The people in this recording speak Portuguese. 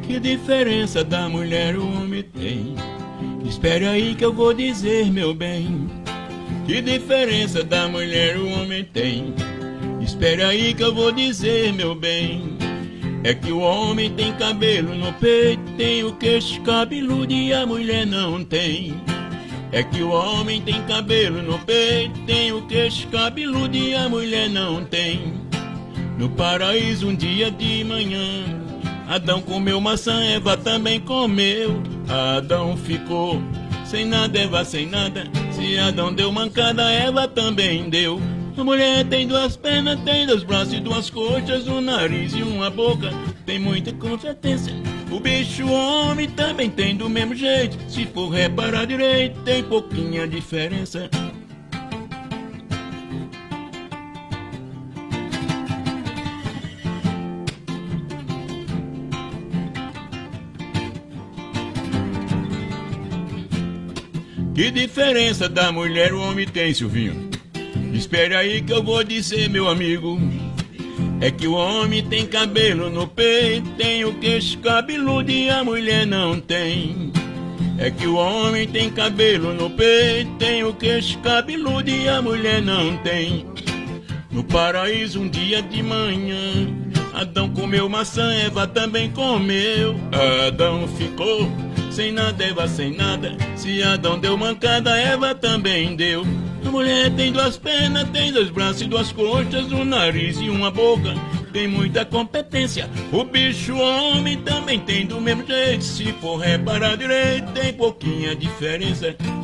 Que diferença da mulher o homem tem? Espere aí que eu vou dizer, meu bem. Que diferença da mulher o homem tem? Espere aí que eu vou dizer, meu bem. É que o homem tem cabelo no peito, tem o queixo cabeludo e a mulher não tem. É que o homem tem cabelo no peito, tem o queixo cabeludo e a mulher não tem. No paraíso um dia de manhã, Adão comeu maçã, Eva também comeu. Adão ficou sem nada, Eva sem nada. Se Adão deu mancada, Eva também deu. A mulher tem duas pernas, tem dois braços e duas coxas, um nariz e uma boca, tem muita competência. O bicho o homem também tem do mesmo jeito, se for reparar direito, tem pouquinha diferença. Que diferença da mulher o homem tem, Silvinho? Espere aí que eu vou dizer, meu amigo. É que o homem tem cabelo no peito, tem o queixo cabeludo e a mulher não tem. É que o homem tem cabelo no peito, tem o queixo cabeludo e a mulher não tem. No paraíso um dia de manhã, Adão comeu maçã, Eva também comeu. Adão ficou sem nada, Eva sem nada. Se Adão deu mancada, Eva também deu. A mulher tem duas pernas, tem dois braços e duas coxas, um nariz e uma boca, tem muita competência. O bicho homem também tem do mesmo jeito, se for reparar direito, tem pouquinha diferença.